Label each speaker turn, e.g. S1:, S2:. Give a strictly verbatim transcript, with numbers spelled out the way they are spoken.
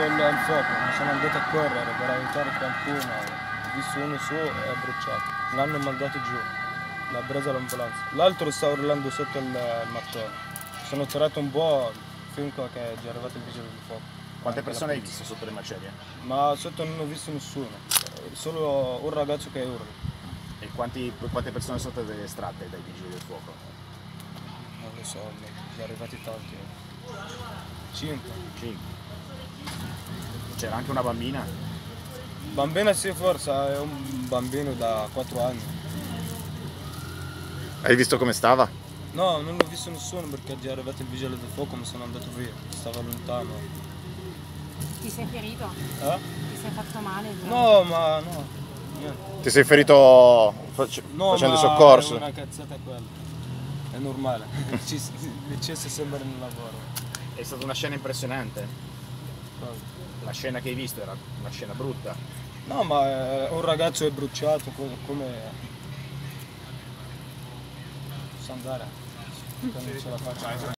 S1: il fuoco, mi sono andato a correre per aiutare qualcuno, ho visto uno su e è bruciato. L'hanno mandato giù, l'ha presa l'ambulanza. L'altro sta urlando sotto il, il mattone. Sono tirato un po' finché è già arrivato il vigile del fuoco.
S2: Quante persone hai visto sotto le macerie?
S1: Ma sotto non ho visto nessuno, solo un ragazzo che urla.
S2: E quanti, quante persone sono state estratte dai vigili del fuoco?
S1: Non lo so, sono arrivati tanti. Cinque.
S2: Cinque. C'era anche una bambina?
S1: Bambina sì, forse, è un bambino da quattro anni.
S3: Hai visto come stava?
S1: No, non ho visto nessuno perché è già arrivato il vigile del fuoco, mi sono andato via, stava lontano.
S4: Ti sei ferito?
S1: Eh?
S4: Ti sei fatto male? Già?
S1: No, ma no, niente.
S3: Ti sei ferito face-
S1: No,
S3: facendo
S1: ma
S3: soccorso?
S1: è una cazzata quella, è normale, ci, l'eccesso sembra nel lavoro.
S2: È stata una scena impressionante. La scena che hai visto era una scena brutta.
S1: No, ma eh, un ragazzo è bruciato, come... come... Posso andare? Non ce la faccio.